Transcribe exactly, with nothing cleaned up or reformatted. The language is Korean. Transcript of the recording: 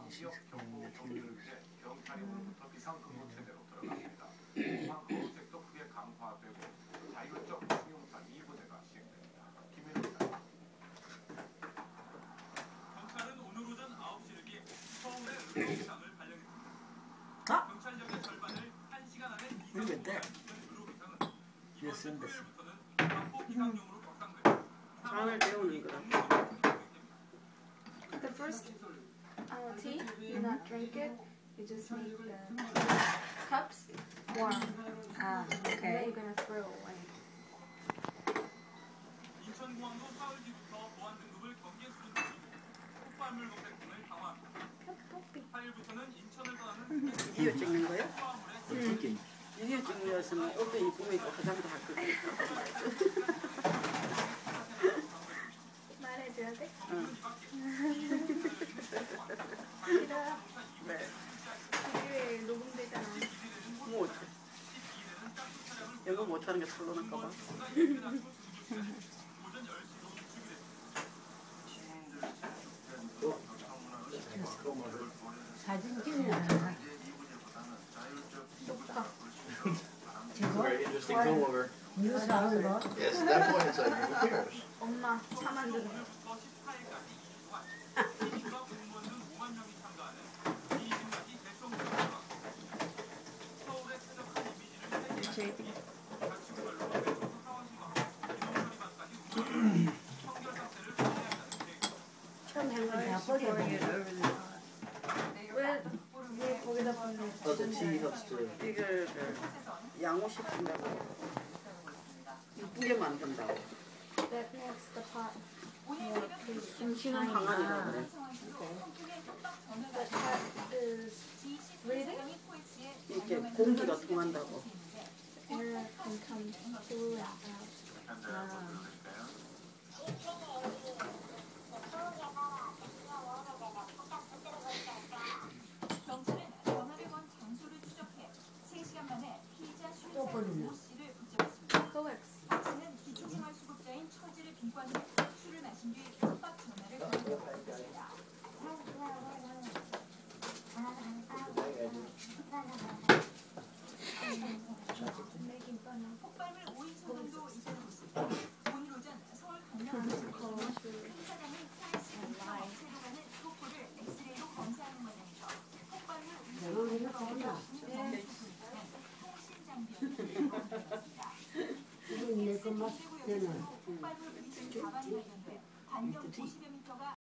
지역 경보 경비를 위해 경찰이 오늘부터 비상근무체제로 들어갑니다. 공항 거울색도 크게 강화되고 자율적 승용차 이 부대가 시행됩니다. 김민호입니다. 경찰은 오늘 오전 아홉 시를 기해 서울의 의료비상을 발령했습니다. 아? 경찰력의 절반을 한 시간 안에 이거 이상 때? 의료비상은 이번 주 됐음, 됐음. 토요일부터는 반복 비상용으로 격상되고 상을 배우는 거다. The first uh, tea, you not drink it, you just make the cups warm. Ah, And then okay. you're gonna throw away. 인천공항도 사흘 뒤부터 보안 등급을 경계 수준 높이고 폭발물 검색 등을 강화합니다. 팔 일부터는 인천을 떠나는 비디오 찍는 거야? 포함물의 응. 비디오 찍는 거였으면 어떤 이쁨이 있고 화장도 할 거니까. 말해줘야 돼? 응. 싫어. 네. 비디오에 녹음되잖아. 뭐 어떡해. 영어 못하는 게 털러날까 봐. 사진 찍는 녹화. Very interesting come over. 뉴스 하는 거? Yes, at that point it's like, who cares? 엄마 차 만드는 거. 처음 한 건 다 버려버려. 왜, 왜 거기다 보내? Oh, the tea helps to. 이걸 양호시킨다고. 이쁘게 만든다고. That makes the pot more pretty. 심신은 항아리라고 그래. The pot is breathing. 이렇게 공기가 통한다고. Air can come through and out. 경찰은 전화를 건 장소를 추적해 세 시간 만에 피의자 또 슈리사 버리네. 모 씨를 붙잡았습니다. Coex. 박 씨는 기초생활수급자인 처지를 비관해 술을 마신 뒤 협박 전화를 걸었다고 했습니다. 폭발물 오 인천 정도 있다는 것입니다. 오늘 오전 서울 강남구에서 행사장의 플라이시를 업체로 가는 폭포를 엑스레이로 검사하는 과정에서 폭발물 내가 맨날 거기다. 통신 장비였습니다. 이건 내 것만 되는. 폭발물 위층 가방이 발견돼 반경 오십여 미터가